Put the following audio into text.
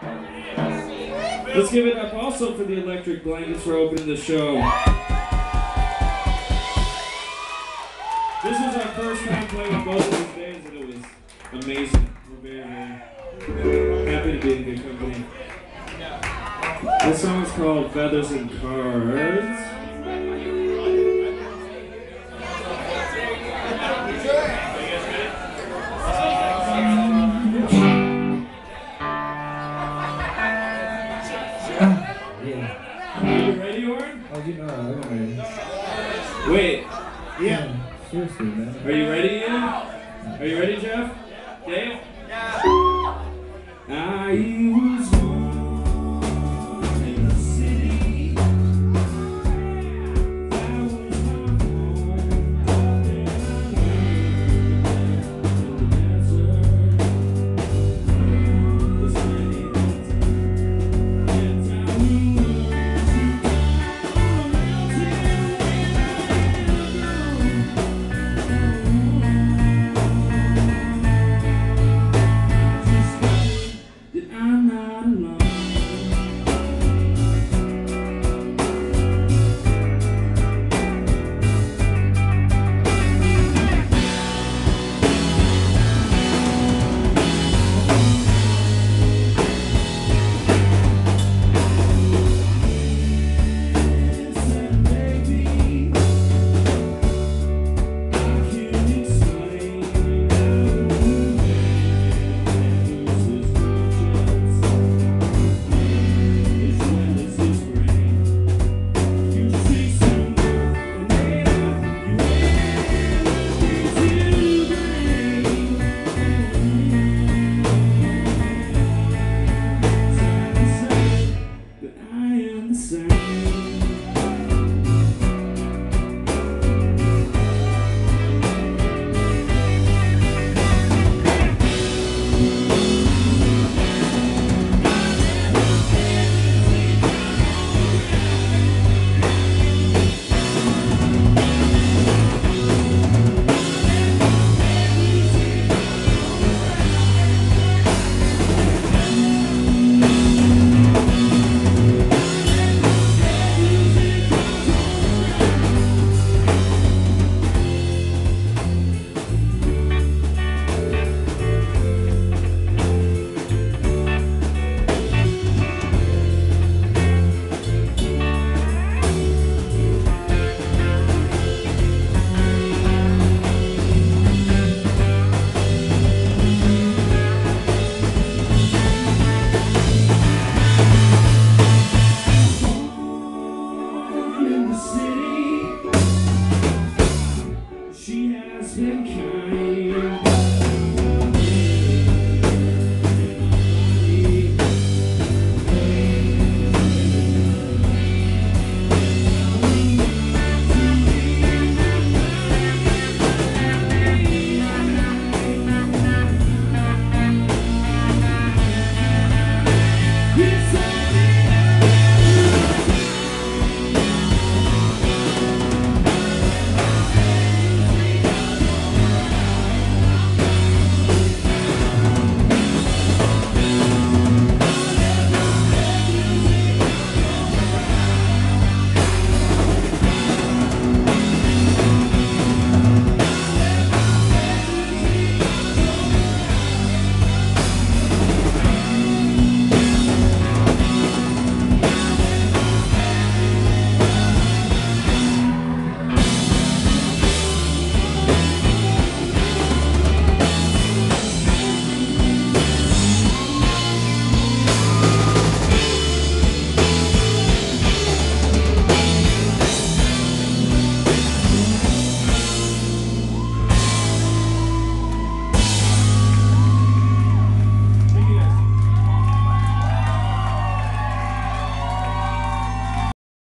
Let's give it up also for the Electric Blankets for opening the show. This was our first time playing both of these bands and it was amazing. We're very, very happy to be in good company. This song is called Feathers and Cards. Wait. Yeah. Seriously, man. Are you ready, Ian? Are you ready, Jeff? Dave? Yeah. Are you